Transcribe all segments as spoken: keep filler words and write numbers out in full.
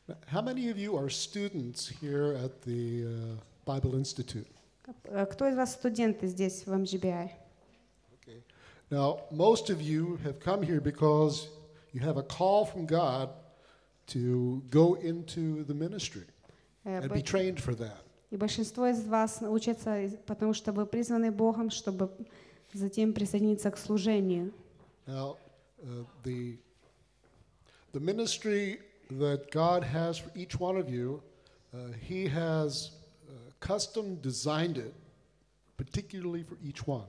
How many of you are students here at the uh, Bible Institute? Э, Кто из вас студенты здесь в эм джи би ай? Okay. Now, most of you have come here because you have a call from God to go into the ministry Э, and бо- be trained for that. И большинство из вас учатся, из- потому что вы призваны Богом, чтобы затем присоединиться к служению. Now, uh, the, the ministry that God has for each one of you, uh, He has uh, custom designed it particularly for each one.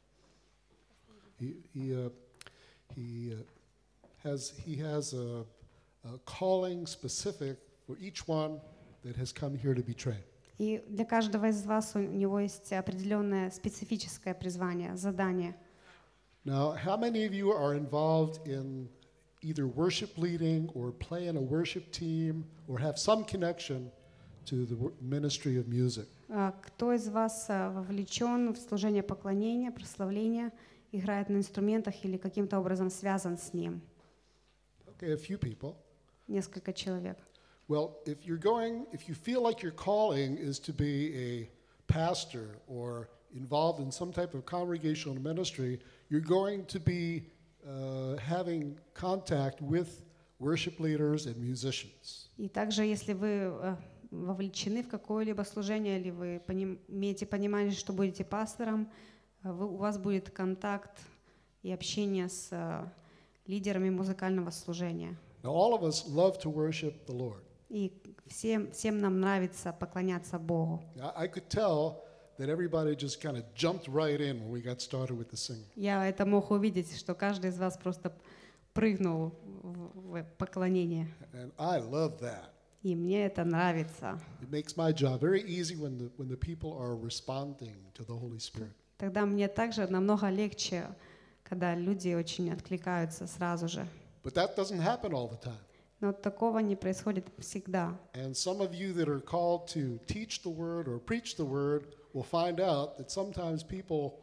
He, he, uh, he, uh, has, he has a, a calling specific for each one that has come here to be trained. И для каждого из вас у него есть определенное специфическое призвание, задание. Now, how many of you are involved in either worship leading or play in a worship team or have some connection to the wor- ministry of music? А Кто из вас а, вовлечен в служение поклонения, прославления, играет на инструментах или каким-то образом связан с ним? Okay, a few people. Несколько человек. Well, if you're going, if you feel like your calling is to be a pastor or involved in some type of congregational ministry, you're going to be uh, having contact with worship leaders and musicians. И также, если вы э, вовлечены в какое-либо служение, или вы поним- имеете понимание, что будете пастором, э, вы- у вас будет контакт и общение с э, лидерами музыкального служения. Now, all of us love to worship the Lord. И всем, всем нам нравится поклоняться Богу. I, I could tell that everybody just kind of jumped right in when we got started with the singing. Я это мог увидеть, что каждый из вас просто прыгнул в, в поклонение. And I love that. И мне это нравится. It makes my job very easy when the, when the people are responding to the Holy Spirit. Тогда мне также намного легче, когда люди очень откликаются сразу же. But that doesn't happen all the time. Но такого не происходит всегда. And some of you that are called to teach the word or preach the word will find out that sometimes people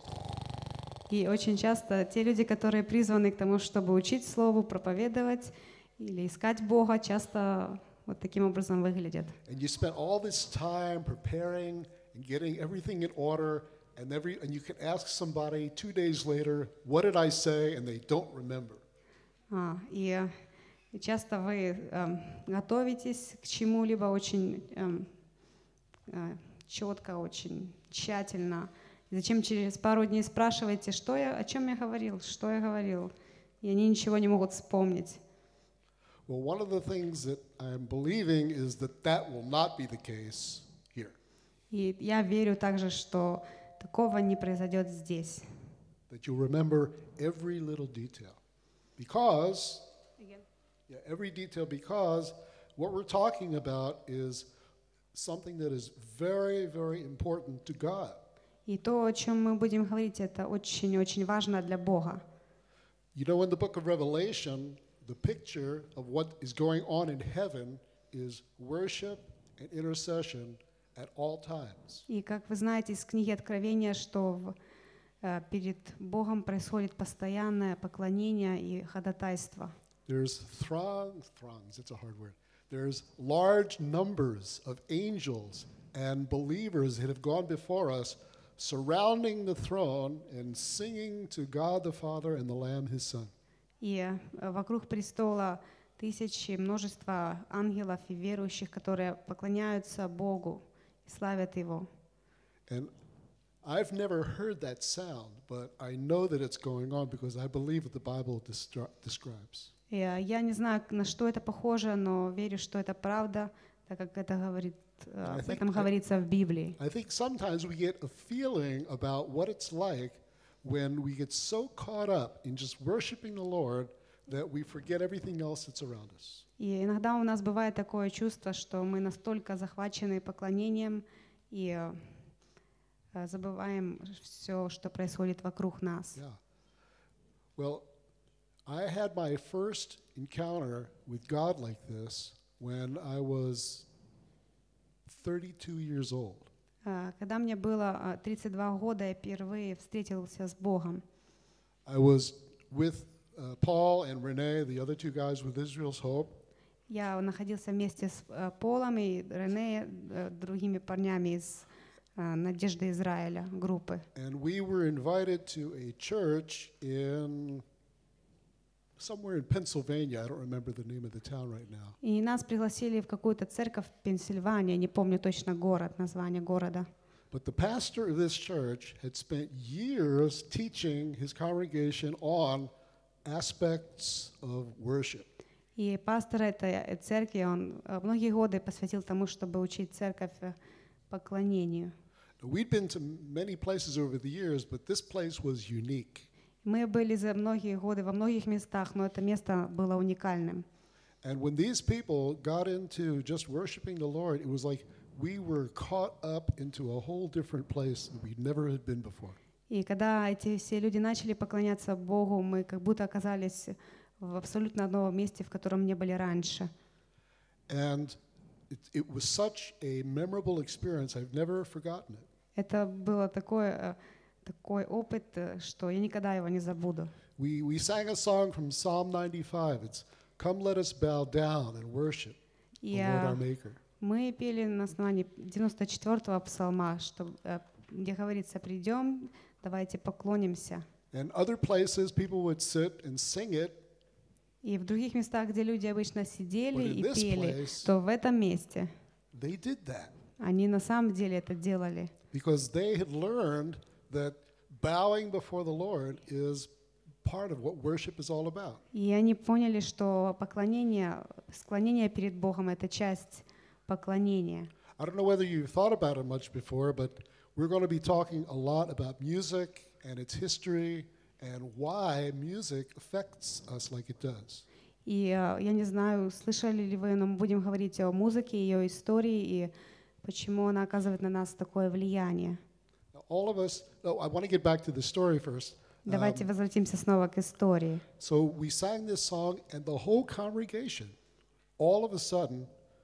И очень часто те люди, которые призваны к тому, чтобы учить Слову, проповедовать или искать Бога, часто вот таким образом выглядят. and you spend all this time preparing and getting everything in order and every and you can ask somebody two days later, what did I say? And they don't remember. А, и, и часто вы эм, готовитесь к чему-либо очень эм, э, четко, очень тщательно. И затем через пару дней спрашиваете, что я, о чем я говорил, что я говорил. И они ничего не могут вспомнить. Well, one of the things that I'm believing is that that will not be the case here. И я верю также, что такого не произойдет здесь. That you'll remember every little detail. Because, yeah, every detail, because what we're talking about is something that is very, very important to God. И то, о чем мы будем говорить, это очень-очень важно для Бога. You know, in the book of Revelation, the picture of what is going on in heaven is worship and intercession at all times. И как вы знаете из книги Откровения, что в, э, перед Богом происходит постоянное поклонение и ходатайство. There's throngs, throngs, it's a hard word. There's large numbers of angels and believers that have gone before us, surrounding the throne and singing to God the Father and the Lamb, His Son. И э, вокруг престола тысячи, множество ангелов и верующих, которые поклоняются Богу и славят Его. And I've never heard that sound, but I know that it's going on because I believe what the Bible destri- describes. И, э, я не знаю, на что это похоже, но верю, что это правда, так как это говорит, э, I об think этом I- говорится в Библии. I think sometimes we get a feeling about what it's like when we get so caught up in just worshiping the Lord that we forget everything else that's around us. И иногда у нас бывает такое чувство, что мы настолько захвачены поклонением и э, э, забываем все, что происходит вокруг нас. Yeah. Well, I had my first encounter with God like this when I was thirty-two years old. Э, Когда мне было э, тридцать два года, я впервые встретился с Богом. I was with uh, Paul and Renee, the other two guys with Israel's Hope, Я находился вместе с э, Полом и Рене, э, другими парнями из э, Надежды Израиля, группы. And we were invited to a church in somewhere in Pennsylvania. I don't remember the name of the town right now. И нас пригласили в какую-то церковь в Пенсильвании, не помню точно город, название города. But the pastor of this church had spent years teaching his congregation on aspects of worship. И пастор этой церкви, он э, многие годы посвятил тому, чтобы учить церковь э, поклонению. Now, we'd been to many places over the years, but this place was unique. Мы были за многие годы во многих местах, но это место было уникальным. And when these people got into just worshiping the Lord, it was like we were caught up into a whole different place that we never had been before. И когда эти все люди начали поклоняться Богу, мы как будто оказались в абсолютно одном месте, в котором не были раньше. And it, it was such a memorable experience. I've never forgotten it. Это было такое, э, такой опыт, э, что я никогда его не забуду. We, we sang a song from Psalm ninety-five. It's, "Come, let us bow down and worship И the Lord our э, Maker." мы пели на основании девяносто четвёртого псалма, что, э, где говорится: «Придем, давайте поклонимся». And other places, people would sit and sing it, И в других местах, где люди обычно сидели But in и this пели, place- то в этом месте they did that они на самом деле это делали. because they had learned that bowing before the Lord is part of what worship is all about. И они поняли, что поклонение, склонение перед Богом — это часть поклонения. I don't know whether you've thought about it much before, but we're going to be talking a lot about music and its history and why music affects us like it does. И э, я не знаю, слышали ли вы, но мы будем говорить о музыке, ее истории и почему она оказывает на нас такое влияние. Now, all of us, oh, I want to get back to the story first. Давайте Um, возвратимся снова к истории. So we sang this song, and the whole congregation, all of a sudden,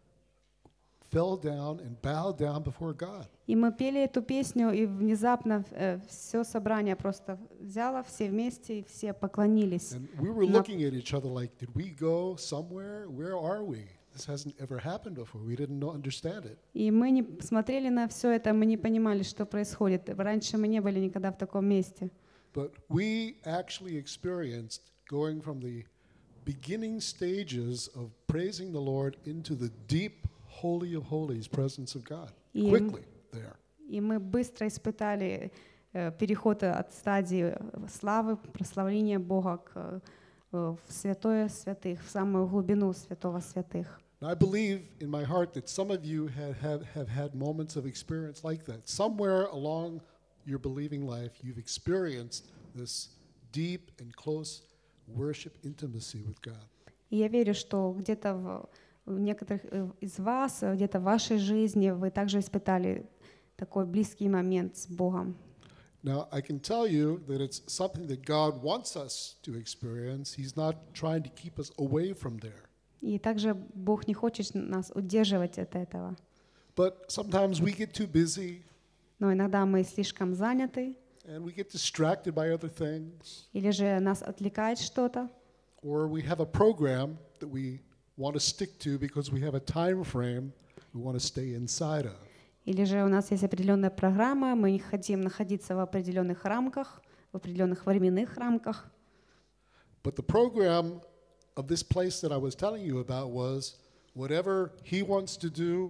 fell down and bowed down before God. И мы пели эту песню, и внезапно э, все собрание просто взяло, все вместе, и все поклонились. And we were На- looking at each other like, did we go somewhere? Where are we? This hasn't ever happened before. We didn't know, understand it. И мы не смотрели на все это, мы не понимали, что происходит. Раньше мы не были никогда в таком месте. But we actually experienced going from the beginning stages of praising the Lord into the deep, holy of holies presence of God. И, Quickly there. и мы быстро испытали э, переход от стадии славы, прославления Бога к э, в святое святых, в самую глубину святого святых. Now, I believe in my heart that some of you have, have, have had moments of experience like that. Somewhere along your believing life, you've experienced this deep and close worship intimacy with God. И я верю, что где-то в, в некоторых э, из вас, э, где-то в вашей жизни вы также испытали такой близкий момент с Богом. Now, I can tell you that it's something that God wants us to experience. He's not trying to keep us away from there. И также Бог не хочет нас удерживать от этого. But sometimes we get too busy Но иногда мы слишком заняты, and we get distracted by other things, или же нас отвлекает что-то, or we have a program that we want to stick to because we have a time frame we want to stay inside of. или же у нас есть определенная программа, мы не хотим находиться в определенных рамках, в определенных временных рамках. But the program of this place that I was telling you about was whatever he wants to do,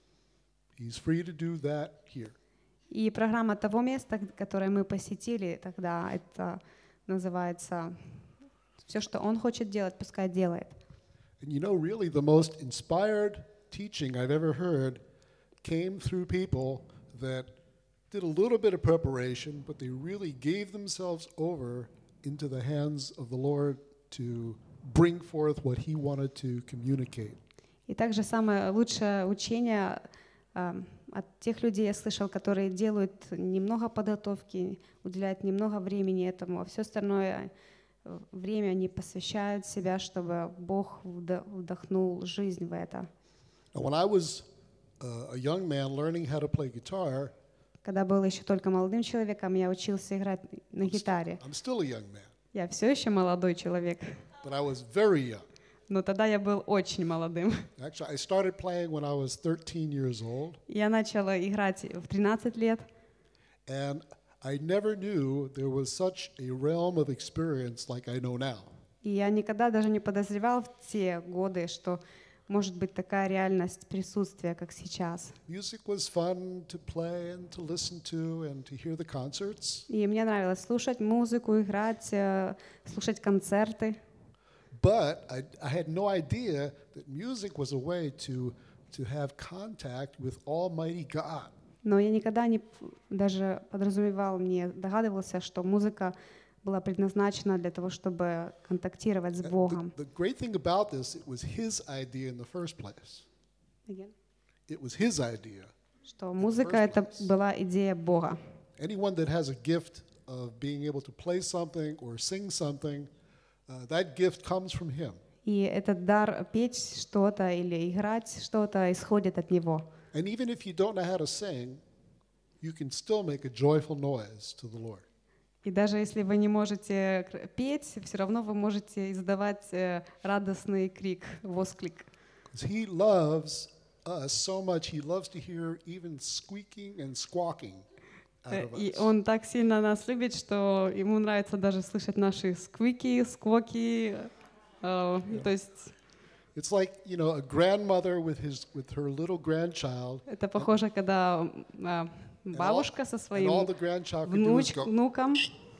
he's free to do that here. И программа того места, которое мы посетили тогда, это называется «Все, что Он хочет делать, пускай делает». And you know, really, the most inspired teaching I've ever heard came through people that did a little bit of preparation, but they really gave themselves over into the hands of the Lord to bring forth what He wanted to communicate. И также самое лучшее учение э, от тех людей я слышал, которые делают немного подготовки, уделяют немного времени этому, а все остальное э, время они посвящают себя, чтобы Бог вда- вдохнул жизнь в это. Now, when I was uh, a young man learning how to play guitar, Когда был еще только молодым человеком, я учился играть на гитаре. I'm still a young man, Я все еще молодой человек, but I was very young. но тогда я был очень молодым. Actually, I started playing when I was thirteen years old, Я начала играть в тринадцать лет, and I never knew there was such a realm of experience like I know now. и я никогда даже не подозревал в те годы, что может быть такая реальность присутствия, как сейчас. Music was fun to play and to listen to and to hear the concerts. И мне нравилось слушать музыку, играть, э, слушать концерты. But I, I had no idea that music was a way to, to have contact with Almighty God. Но я никогда не п- даже подразумевал, не догадывался, что музыка была предназначена для того, чтобы контактировать с And Богом. The, the great thing about this, it was his idea in the first place. It was his idea. Что музыка — это была идея Бога. Anyone that has a gift of being able to play something or sing something, uh, that gift comes from him. И этот дар петь что-то или играть что-то исходит от Него. And even if you don't know how to sing, you can still make a joyful noise to the Lord. И даже если вы не можете кр- петь, все равно вы можете издавать э, радостный крик, восклик. Because he loves us so much, he loves to hear even squeaking and squawking out Э, of И us. Он так сильно нас любит, что Ему нравится даже слышать наши сквики, сквоки. э, То есть It's like, you know, a grandmother with his with her little grandchild, это похоже, когда э, бабушка со and all своим the grandchild can do is внуч- go, внуком.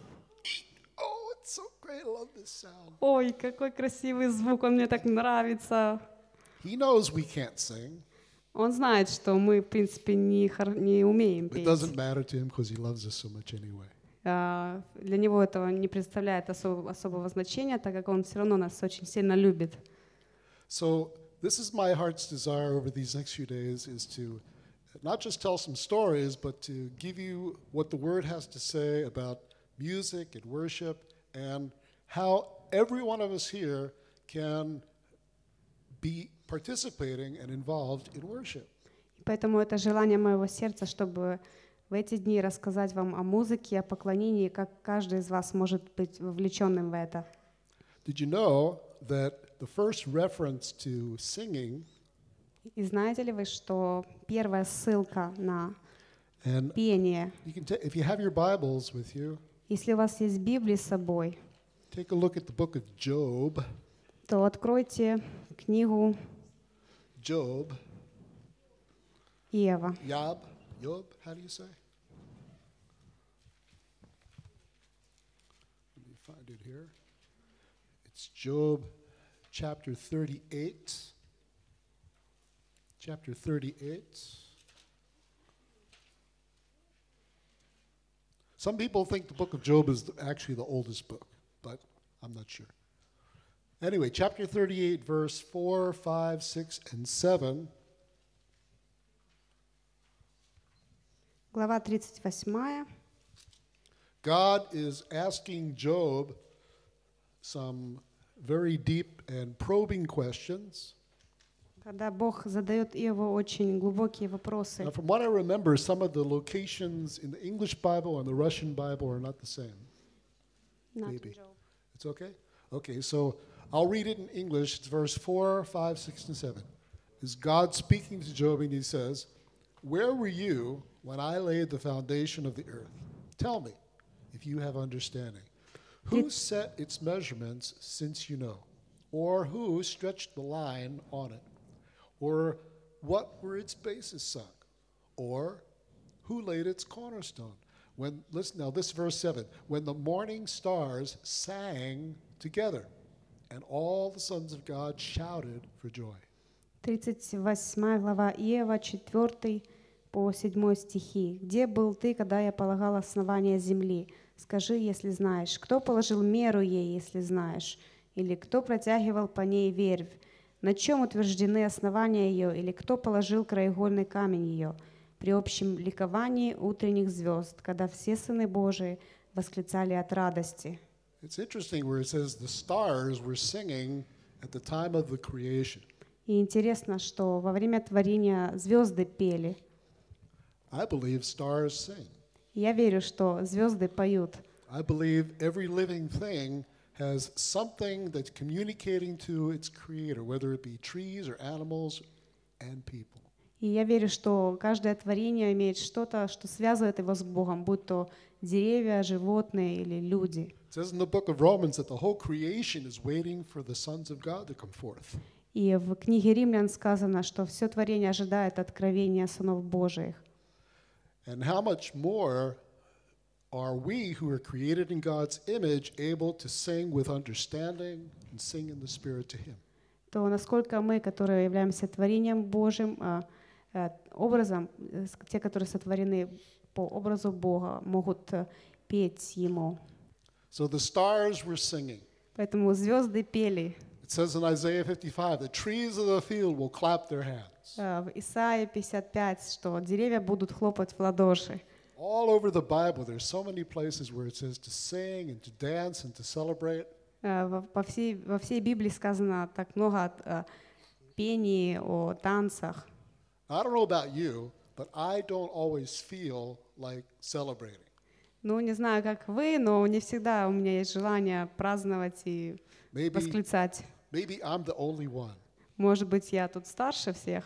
oh, it's so great, I love this sound. Ой, какой красивый звук, он мне так нравится. He knows we can't sing, Он знает, что мы, в принципе, не, хор- не умеем but it петь. doesn't matter to him because he loves us so much anyway. А, Для него этого не представляет осо- особого значения, так как он все равно нас очень сильно любит. So this is my heart's desire over these next few days is to not just tell some stories, but to give you what the Word has to say about music and worship and how every one of us here can be participating and involved in worship. Поэтому это желание моего сердца, чтобы в эти дни рассказать вам о музыке, о поклонении, как каждый из вас может быть вовлеченным в это. Did you know that the first reference to singing, И знаете ли вы, что первая ссылка на and пение, you can ta- if you have your Bibles with you, если у вас есть Библия с собой, take a look at the book of Job. то откройте книгу Job, Иова. Yob, Job, how do you say? Let me find it here. It's Job chapter thirty-eight. Chapter thirty-eight. Some people think the book of Job is the- actually the oldest book, but I'm not sure. Anyway, chapter thirty-eight, verse four, five, six, and seven. Глава тридцать восемь. God is asking Job some very deep and probing questions. Когда Бог задает Иову очень глубокие вопросы. Now, from what I remember, some of the locations in the English Bible and the Russian Bible are not the same. Maybe. It's okay? Okay, so I'll read it in English. It's verse four, five, six, and seven. Is God speaking to Job, and he says, "Where were you when I laid the foundation of the earth? Tell me, if you have understanding. Who set its measurements, since you know? Or who stretched the line on it? Or what were its bases sunk? Or who laid its cornerstone?" When, listen now, this verse seven. When the morning stars sang together, and all the sons of God shouted for joy. тридцать восьмая глава Иова, четыре по седьмой стихи. «Где был ты, когда я полагал основания земли? Скажи, если знаешь. Кто положил меру ей, если знаешь? Или кто протягивал по ней вервь? На чем утверждены основания ее? Или кто положил краеугольный камень ее? При общем ликовании утренних звезд, когда все сыны Божии восклицали от радости». It's interesting where it says the stars were singing at the time of the creation. И интересно, что во время творения звезды пели. I believe stars sing. Я верю, что звезды поют. I believe every living thing has something that's communicating to its creator, whether it be trees or animals and people. И я верю, что каждое творение имеет что-то, что связывает его с Богом, будь то деревья, животные или люди. It says in the book of Romans that the whole creation is waiting for the sons of God to come forth. И в книге Римлян сказано, что все творение ожидает откровения сынов Божиих. And how much more are we who are created in God's image able to sing with understanding and sing in the Spirit to Him? То насколько мы, которые являемся творением Божьим, а, а, образом, э, с- те, которые сотворены по образу Бога, могут э, петь Ему. So the stars were singing. Поэтому звезды пели. It says in Isaiah fifty-five, the trees of the field will clap their hands. А, В Исаии пятьдесят пять, что деревья будут хлопать в ладоши. All over the Bible, there's so many places where it says to sing and to dance and to celebrate. А, во- По всей, во всей Библии сказано так много о о пении, о танцах. I don't know about you, but I don't always feel like celebrating. Ну, не знаю, как вы, но не всегда у меня есть желание праздновать и Maybe, восклицать. maybe I'm the only one. Может быть, я тут старше всех?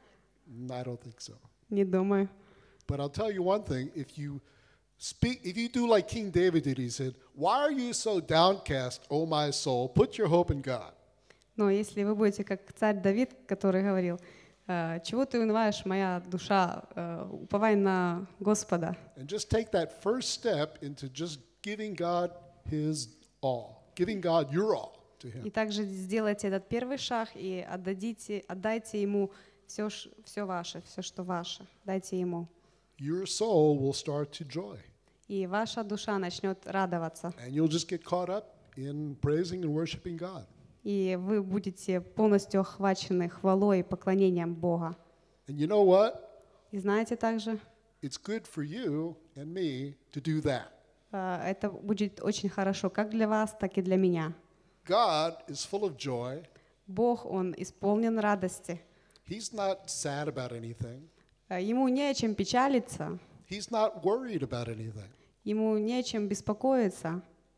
Mm, I don't think so. Не думаю. But I'll tell you one thing: if you speak, if you do like King David did, he said, "Why are you so downcast, O my soul? Put your hope in God." Но если вы будете как царь Давид, который говорил, «Э, чего ты унываешь, моя душа, Э, уповай на Господа». And just take that first step into just giving God His all, giving God your all to И Him. также сделайте этот первый шаг и отдадите, отдайте Ему все, все ваше, все, что ваше. Дайте Ему. Your soul will start to joy, И ваша душа начнет радоваться. and you'll just get caught up in praising and worshiping God. И вы будете полностью охвачены хвалой и поклонением Бога. And you know what? И знаете также, It's good for you and me to do that. э, это будет очень хорошо как для вас, так и для меня. God is full of joy. Бог, Он исполнен радости. He's not sad about anything. Э, Ему не о чем печалиться, He's not worried about anything. Ему не о чем беспокоиться.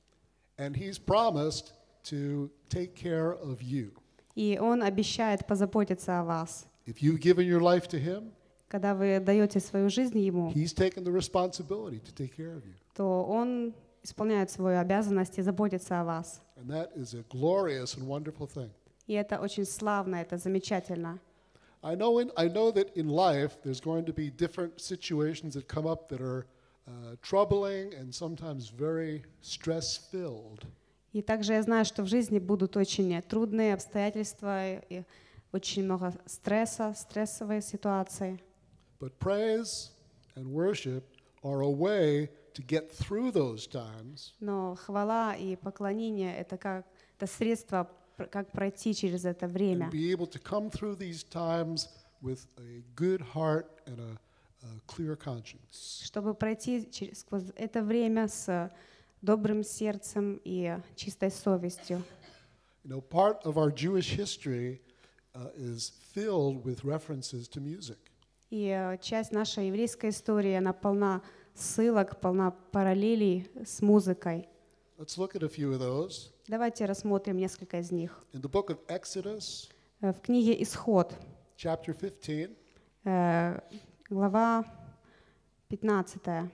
And He's promised to take care of you. И Он обещает позаботиться о вас. If you've given your life to Him, Когда вы даете свою жизнь Ему, He's taken the responsibility to take care of you. то Он исполняет свою обязанность и заботится о вас. And that is a glorious and wonderful thing. И это очень славно, это замечательно. I know, in, I know that in life there's going to be different situations that come up that are uh, troubling and sometimes very stress-filled. И также я знаю, что в жизни будут очень трудные обстоятельства, и очень много стресса, стрессовые ситуации. But praise and worship are a way to get through those times Но хвала и поклонение — это как это средство, пр- как пройти через это and время, be able to come through these times with a good heart and a, a clear conscience. чтобы пройти через, сквозь это время с добрым сердцем и чистой совестью. You know, part of our Jewish history uh, is filled with references to music. И э, часть нашей еврейской истории, она полна ссылок, полна параллелей с музыкой. Let's look at a few of those. Давайте рассмотрим несколько из них. In the book of Exodus, Э, В книге «Исход», chapter fifteen, э, глава пятнадцатая,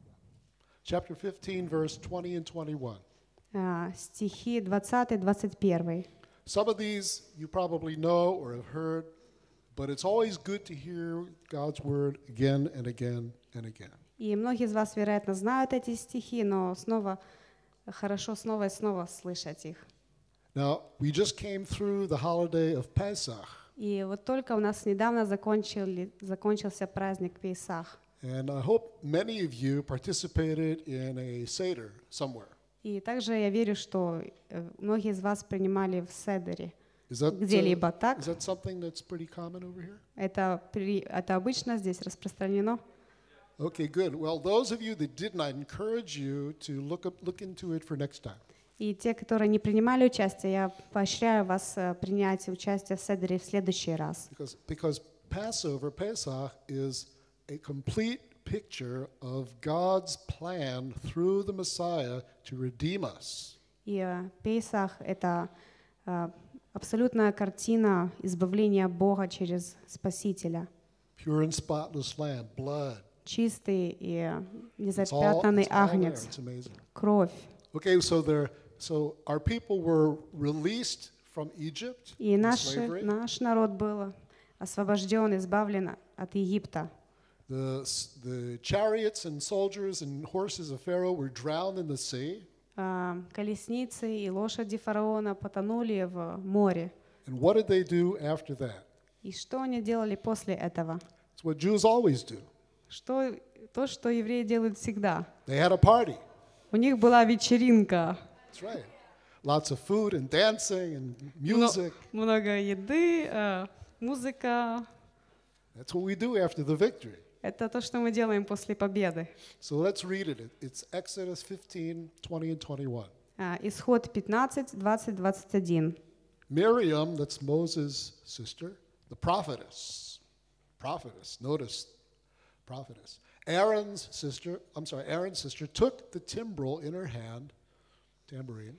chapter fifteen, verse twenty and twenty-one. э, стихи двадцать двадцать один. Some of these you probably know or have heard, but it's always good to hear God's word again and again and again. И многие из вас, вероятно, знают эти стихи, но снова хорошо снова и снова слышать их. Now, we just came through the holiday of Pesach, И вот только у нас недавно закончили, закончился праздник Песах. and I hope many of you participated in a Seder somewhere. И также я верю, что э, многие из вас принимали в Седере Is that, uh, где-либо, так? is that something that's pretty common over here? Это, при, это обычно здесь распространено. Okay, good. Well, those of you that didn't, I encourage you to look up, look into it for next time. И те, которые не принимали участие, я поощряю вас э, принять участие в Седере в следующий раз. Because, because Passover, Pesach, is a complete picture of God's plan through the Messiah to redeem us. И э, Песах — это э, абсолютная картина избавления Бога через Спасителя. Pure and spotless lamb, blood. Чистый и It's all, незапятнанный it's all there. агнец, It's amazing. кровь. Okay, so there, so our people were released from Egypt И in наш, slavery. наш народ был освобожден, избавлен от Египта. The, s- the chariots and soldiers and horses of Pharaoh were drowned in the sea. А, Колесницы и лошади фараона потонули в море. And what did they do after that? И что они делали после этого? It's what Jews always do. Что, то, что евреи делают всегда. They had a party. У них была вечеринка. That's right. Lots of food and dancing and Мно- music. много еды, э, музыка. That's what we do after the victory. Это то, что мы делаем после победы. So let's read it. It's Exodus fifteen, twenty, and twenty-one. А, Исход пятнадцать, двадцать, двадцать один. Miriam, that's Moses' sister, the prophetess. Prophetess, notice, prophetess. Aaron's sister, I'm sorry, Aaron's sister took the timbrel in her hand, tambourine,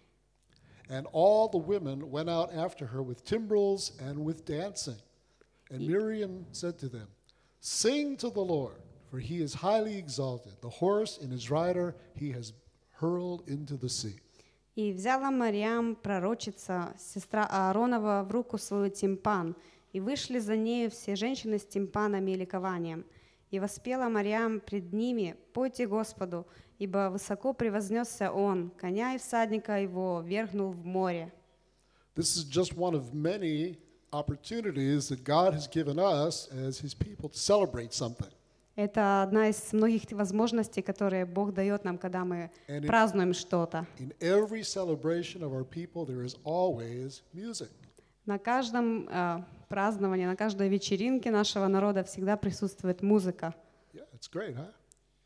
and all the women went out after her with timbrels and with dancing. And Miriam said to them, "Sing to the Lord, for he is highly exalted. The horse and his rider he has hurled into the sea." «И взяла Мариам, пророчица, сестра Ааронова, в руку свою тимпан, и вышли за нею все женщины с тимпанами и ликованием. И воспела Мариам пред ними: пойте Господу, ибо высоко превознесся Он, коня и всадника его вергнул в море». This is just one of many opportunities that God has given us as his people to celebrate something. Это одна из многих возможностей, которые Бог дает нам, когда мы And in, празднуем что-то. in every celebration of our people, there is always music. На каждом э, праздновании, на каждой вечеринке нашего народа всегда присутствует музыка. Yeah, it's great, huh?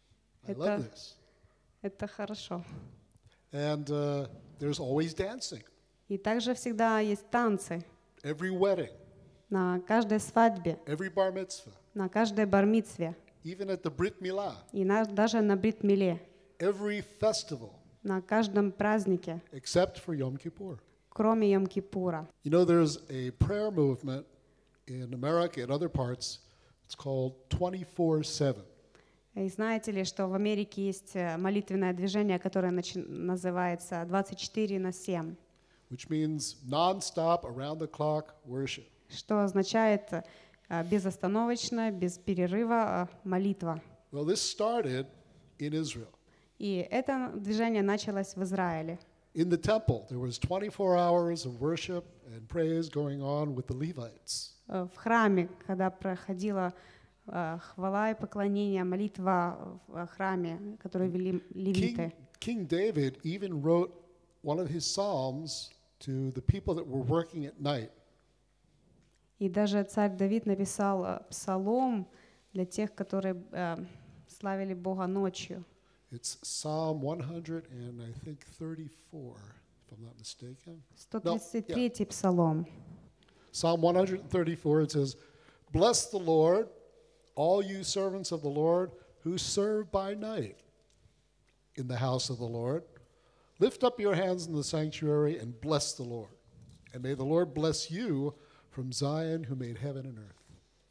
I Это- love this. Это хорошо. And uh, there's always dancing. И также всегда есть танцы Every wedding, на каждой свадьбе, every bar mitzvah, на каждой бар-мицве even at the Brit Milah, и на- даже на брит-миле, every festival на каждом празднике, except for Yom Kippur. кроме Йом-Кипура. You know, there's a prayer movement in America and other parts. It's called twenty-four seven. И знаете ли, что в Америке есть э, молитвенное движение, которое начи- называется двадцать четыре на семь, Which means non-stop, around-the-clock worship. что означает э, безостановочно, без перерыва э, молитва. Well, this started in Israel. И это движение началось в Израиле. In the temple, there was twenty-four hours of worship and praise going on with the Levites. Э, В храме, когда проходила э, хвала и поклонение, молитва в э, храме, которую вели левиты. King, King David even wrote one of his psalms to the people that were working at night. И даже царь Давид написал э, псалом для тех, которые э, славили Бога ночью. It's Psalm one hundred and I think thirty-four, if I'm not mistaken. сто тридцать третий псалом. Psalm one hundred thirty-four, it says, "Bless the Lord, all you servants of the Lord who serve by night in the house of the Lord. Lift up your hands in the sanctuary and bless the Lord. And may the Lord bless you from Zion who made heaven and earth."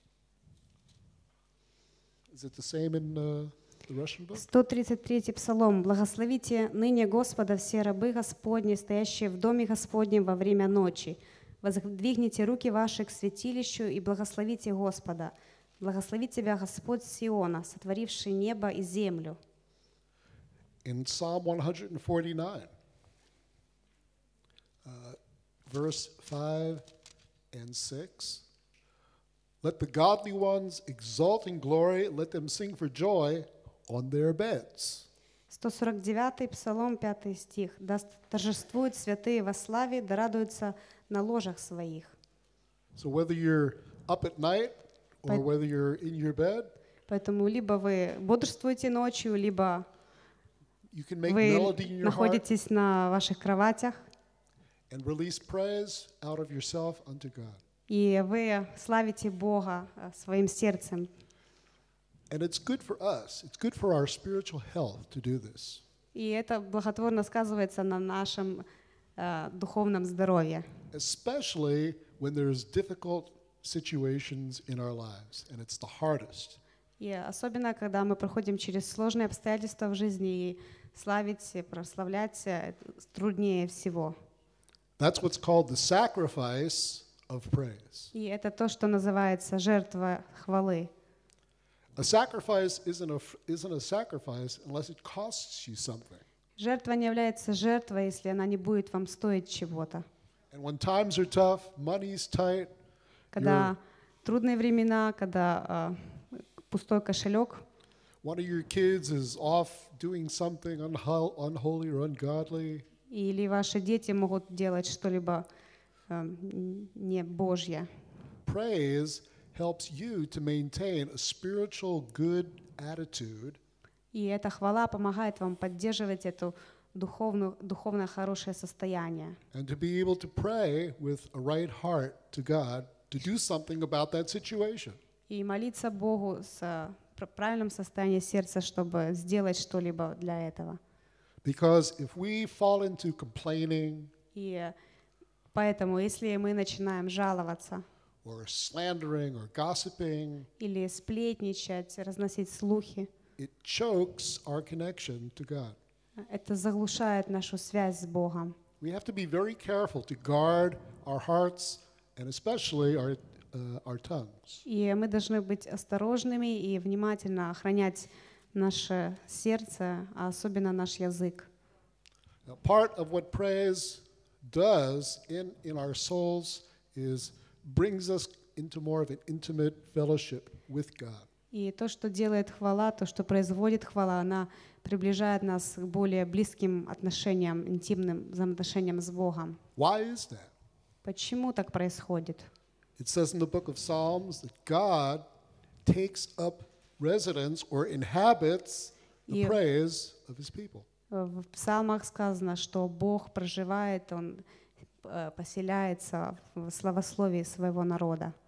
Is it the same in uh, the Russian book? сто тридцать третий псалом. «Благословите ныне Господа все рабы Господни, стоящие в доме Господнем во время ночи. Воздвигните руки ваши к святилищу и благословите Господа. Благословит тебя Господь Сиона, сотворивший небо и землю». In Psalm one forty-nine, uh, verse five and six, "Let the godly ones exult in glory, let them sing for joy on their beds." сто сорок девятый псалом, пятый стих. «Да торжествуют святые во славе, да радуются на ложах своих». So whether you're up at night or But- whether you're in your bed, Поэтому либо вы бодрствуете ночью, либо you can make вы melody in your heart находитесь на ваших кроватях, and release praise out of yourself unto God. и вы славите Бога э, своим сердцем. And it's good for us. It's good for our spiritual health to do this. И это благотворно сказывается на нашем э, духовном здоровье. especially when there's difficult situations in our lives, and it's the hardest. И особенно, когда мы проходим через сложные обстоятельства в жизни, и славить, и прославлять э, труднее всего. That's what's called the sacrifice of praise. И это то, что называется жертва хвалы. A sacrifice isn't a, isn't a sacrifice unless it costs you something. Жертва не является жертвой, если она не будет вам стоить чего-то. And when times are tough, money's tight, Когда трудные времена, когда э, пустой кошелек, one of your kids is off doing something unho- unholy or ungodly, или ваши дети могут делать что-либо э, не Божье. praise helps you to maintain a spiritual good attitude И эта хвала помогает вам поддерживать это духовно, духовно хорошее состояние. and to be able to pray with a right heart to God to do something about that situation. И молиться Богу с э, пр- правильным состоянием сердца, чтобы сделать что-либо для этого. Because if we fall into complaining И э, поэтому, если мы начинаем жаловаться or slandering or gossiping, или сплетничать, разносить слухи, it chokes our connection to God. это заглушает нашу связь с Богом. We have to be very careful to guard our hearts and especially our, uh, our tongues. И мы должны быть осторожными и внимательно охранять наше сердце, а особенно наш язык. Now, part of what praise does in, in our souls is brings us into more of an intimate fellowship with God. И то, что делает хвала, то, что производит хвала, она приближает нас к более близким отношениям, интимным взаимоотношениям с Богом. Why is that? Почему так происходит? It says in the book of Psalms that God takes up residence or inhabits the Yeah. praise of his people. В псалмах сказано, что Бог проживает, Он э, поселяется в славословии своего народа.